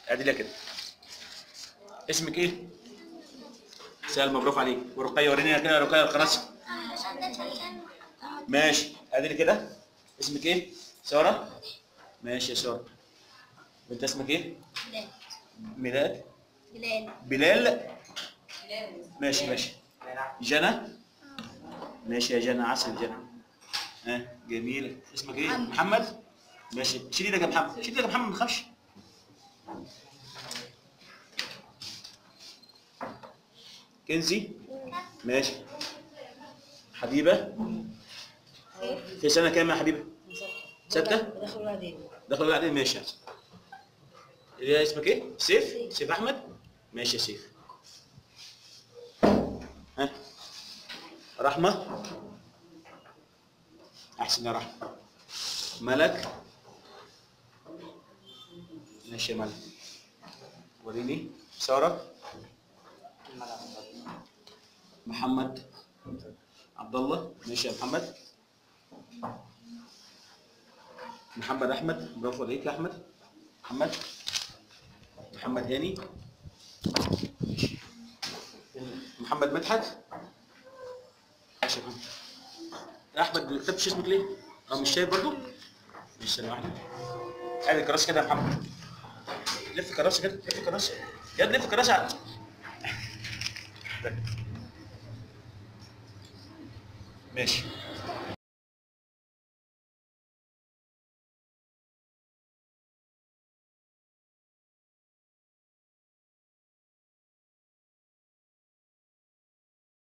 اعدلها كده. اسمك ايه؟ سلمى، برافو عليك. ورقيه، وريني كده يا رقيه الكراسي. ماشي، اعدلي كده. اسمك ايه؟ ساره. ماشي يا ساره. وانت اسمك ايه؟ ميلاد. بلال. ماشي ماشي. جنى. ماشي يا جنى، عسل جنى. ها جميلة. اسمك ايه؟ محمد. ماشي، شيل ايدك يا محمد، شيل ايدك يا محمد، ما تخافش. كنزي. ماشي. حبيبة. في سنة كام يا حبيبة؟ ستة؟ داخل اعدادي. ماشي. اللي اسمك ايه؟ سيف؟ سيف أحمد؟ ماشي يا سيف. ها؟ رحمة. أحسن يا رحمة. ملك. ماشي يا ملك. وريني. سارة. محمد. عبد الله. ماشي يا محمد. محمد أحمد، برافو عليك يا أحمد. محمد. محمد هاني. ماشي. محمد مدحت. ماشي يا محمد. يا أحمد ما كتبتش اسمك ليه؟ مش شايف برضو؟ ماشي، ثانية واحدة. ادي الكراسة كده يا محمد. لف الكراسة كده، لف الكراسة. يا ابني لف الكراسة. ماشي.